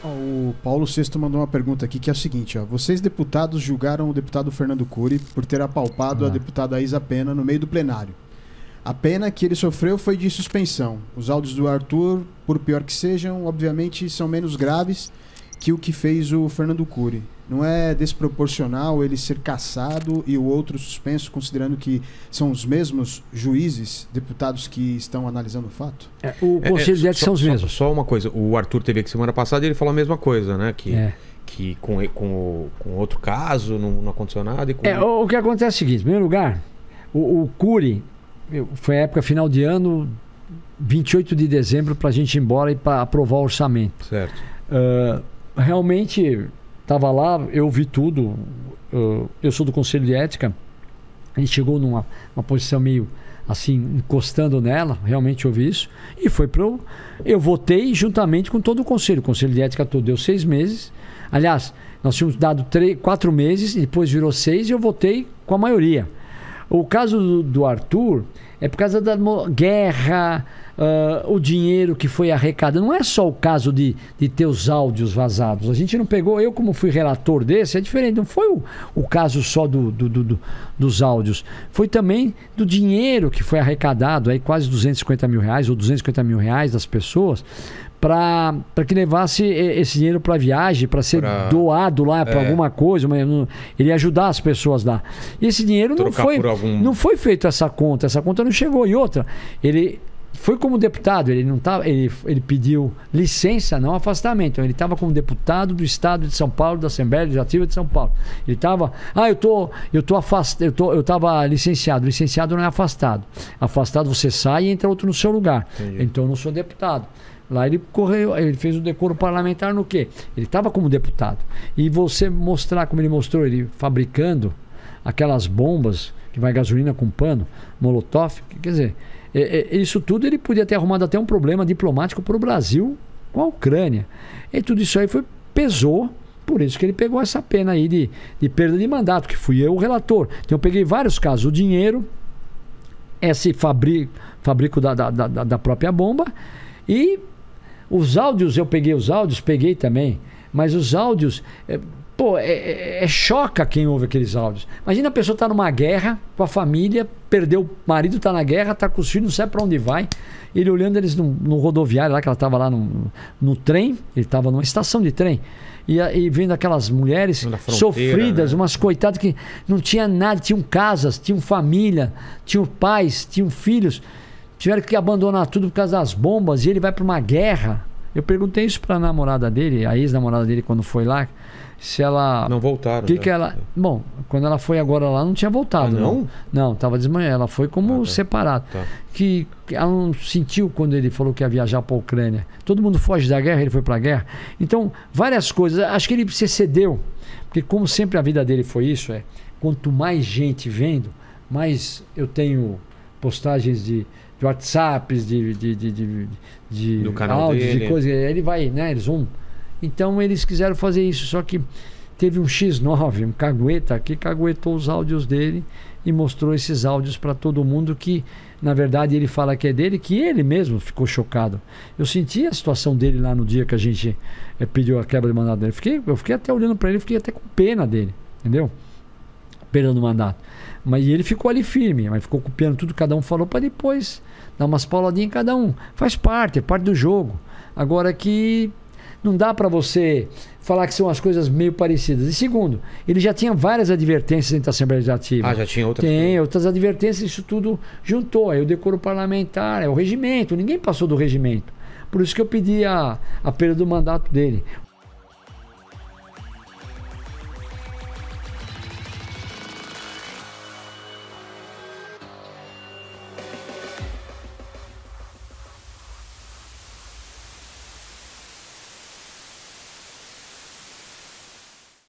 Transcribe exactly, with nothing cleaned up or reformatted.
O Paulo Sexto mandou uma pergunta aqui que é o seguinte, ó. Vocês, deputados, julgaram o deputado Fernando Cury por ter apalpado ah. a deputada Isa Pena no meio do plenário. A pena que ele sofreu foi de suspensão. Os áudios do Arthur, por pior que sejam, obviamente são menos graves que o que fez o Fernando Cury. Não é desproporcional ele ser cassado e o outro suspenso, considerando que são os mesmos juízes, deputados que estão analisando o fato? É, o Conselho de Ética são os mesmos. Só, só uma coisa, o Arthur teve aqui semana passada e ele falou a mesma coisa, né? Que, é. que com, com, com outro caso não, não aconteceu nada. E com... é, o, o que acontece é o seguinte, em primeiro lugar, o, o Cury, foi a época final de ano, vinte e oito de dezembro, para a gente ir embora e para aprovar o orçamento. Certo. Uh, realmente... Estava lá, eu vi tudo. Uh, eu sou do Conselho de Ética. A gente chegou numa uma posição meio assim, encostando nela. Realmente eu vi isso. E foi para eu. Eu votei juntamente com todo o Conselho. O Conselho de Ética todo deu seis meses. Aliás, nós tínhamos dado três, quatro meses, e depois virou seis, e eu votei com a maioria. O caso do, do Arthur é por causa da guerra. Uh, o dinheiro que foi arrecadado. Não é só o caso de, de ter os áudios vazados. A gente não pegou, eu como fui relator desse, é diferente. Não foi o, o caso só do, do, do, do, dos áudios. Foi também do dinheiro que foi arrecadado, aí quase duzentos e cinquenta mil reais ou duzentos e cinquenta mil reais das pessoas, para que levasse esse dinheiro para viagem, para ser pra... doado lá para é. alguma coisa, mas não, ele ia ajudar as pessoas lá. E esse dinheiro não foi, algum... não foi feito essa conta, essa conta não chegou. E outra, ele foi como deputado, ele não tava, ele, ele pediu licença, não afastamento. Ele estava como deputado do Estado de São Paulo, da Assembleia Legislativa de São Paulo. Ele estava, ah, eu tô, eu tô afastado, eu tô, eu estava licenciado. Licenciado não é afastado. Afastado você sai e entra outro no seu lugar. Entendi. Então eu não sou deputado. Lá ele correu, ele fez o decoro parlamentar no quê? Ele estava como deputado. E você mostrar como ele mostrou, ele fabricando aquelas bombas que vai gasolina com pano, molotov, quer dizer, isso tudo ele podia ter arrumado até um problema diplomático para o Brasil com a Ucrânia. E tudo isso aí foi, pesou, por isso que ele pegou essa pena aí de, de perda de mandato, que fui eu o relator. Então eu peguei vários casos, o dinheiro, esse fabrico, fabrico da, da, da, da própria bomba, e os áudios, eu peguei os áudios, peguei também, mas os áudios... É, Pô, é, é, é choca quem ouve aqueles áudios. Imagina a pessoa tá numa guerra com a família, perdeu o marido, tá na guerra, tá com os filhos, não sabe pra onde vai. Ele olhando eles no, no rodoviário lá, que ela tava lá no, no trem, ele tava numa estação de trem, e, e vendo aquelas mulheres sofridas, né? Umas coitadas que não tinha nada, tinham casas, tinham família, tinham pais, tinham filhos, tiveram que abandonar tudo por causa das bombas, e ele vai pra uma guerra. Eu perguntei isso pra namorada dele, a ex-namorada dele, quando foi lá, se ela... Não voltaram. Que que ela... Bom, quando ela foi agora lá, não tinha voltado. Ah, não? Não, não tava desmanhada. Ela foi como ah, tá. separada. Tá. Que, que ela não sentiu quando ele falou que ia viajar para a Ucrânia. Todo mundo foge da guerra, ele foi para a guerra. Então, várias coisas. Acho que ele se cedeu. Porque como sempre a vida dele foi isso, é quanto mais gente vendo, mais eu tenho postagens de, de WhatsApps, de, de, de, de, de do canal áudios, dele. de coisas. Ele vai, né? Eles vão... Então eles quiseram fazer isso, só que teve um xis nove, um cagueta, que caguetou os áudios dele e mostrou esses áudios para todo mundo, que na verdade ele fala que é dele, que ele mesmo ficou chocado. Eu senti a situação dele lá no dia que a gente é, pediu a quebra de mandato dele. Fiquei, eu fiquei até olhando para ele, fiquei até com pena dele, entendeu? Pena do mandato. Mas ele ficou ali firme, mas ficou copiando tudo que cada um falou para depois dar umas pauladinhas em cada um. Faz parte, é parte do jogo. Agora que... não dá para você falar que são as coisas meio parecidas. E segundo, ele já tinha várias advertências dentro da Assembleia Legislativa. Ah, já tinha outras? Tem, outras advertências, isso tudo juntou. Aí o decoro parlamentar, é o regimento, ninguém passou do regimento. Por isso que eu pedi a, a perda do mandato dele.